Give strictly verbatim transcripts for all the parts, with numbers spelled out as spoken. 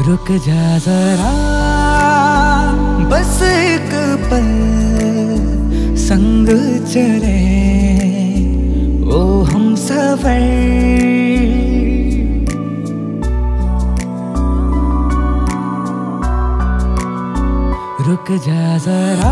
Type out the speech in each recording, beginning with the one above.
रुक जा जरा बस एक पल संग चले ओ हम सफर। रुक जा जरा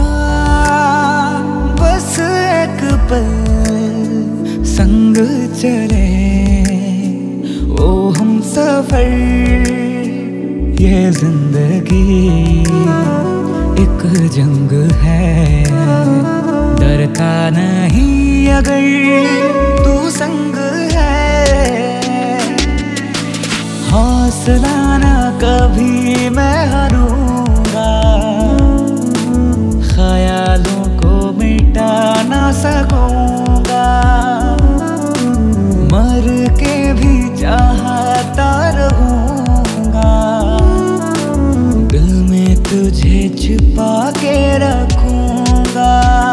बस एक पल संग चले ओ हम सफर। ये जिंदगी एक जंग है, डरता नहीं अगर तू संग है। हौसला ना कभी मैं हारूंगा, ख्यालों को मिटा ना सकूंगा। मर के भी चाहता रहूंगा, दिल में तुझे छुपा के रखूंगा।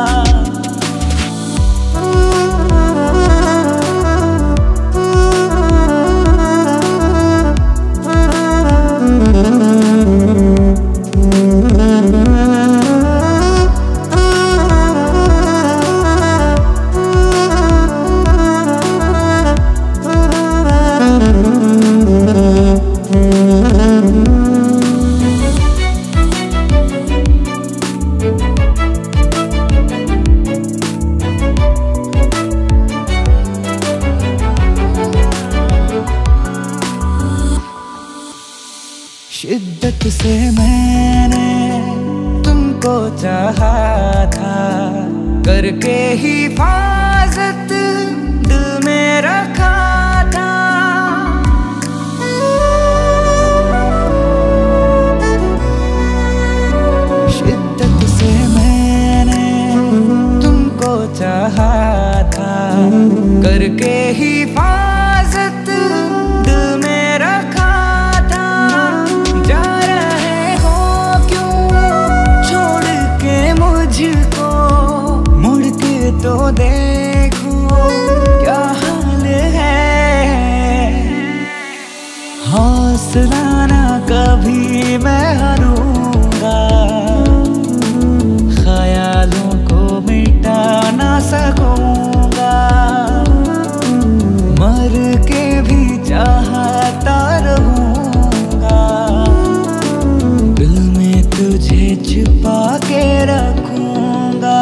शिद्दत से मैंने तुमको चाहा था, करके हिफाजत दिल में रखा था। शिद्दत से मैंने तुमको चाहा था, करके हिफाजत दिल में रखा। तो देखो क्या हाल है। हौसला ना कभी मैं हारूंगा, ख्यालों को मिटा ना सकूंगा। मर के भी चाहता रहूंगा, दिल में तुझे छुपा के रखूंगा।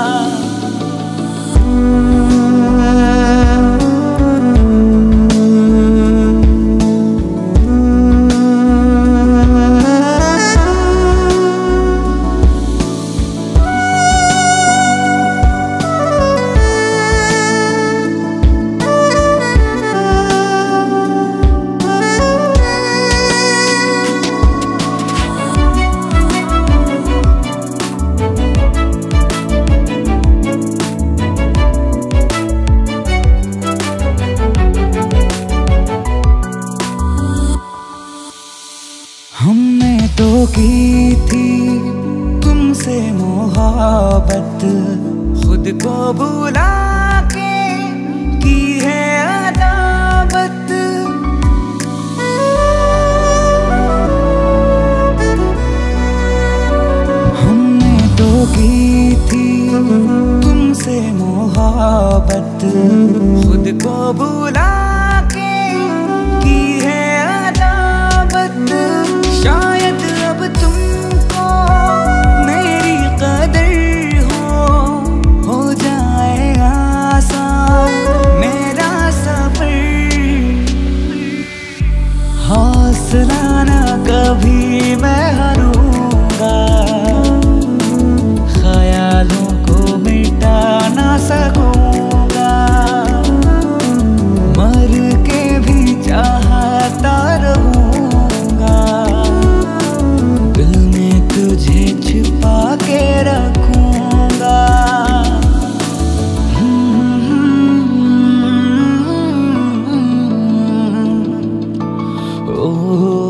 हमने तो की थी तुमसे मोहब्बत, खुद को बुला के की है अदावत। हमने तो की थी तुमसे मोहब्बत, खुद को बुला के की है अदावत। शायद अब तुमको मेरी कदर हो, हो जाए आसान मेरा सफर। हौसला ना कभी मैं हारूंगा, ख्यालों को मिटा ना सकूंगा। मर के भी चाहता रहूंगा, दिल में तुझे छुपा के रखूंगा। ओ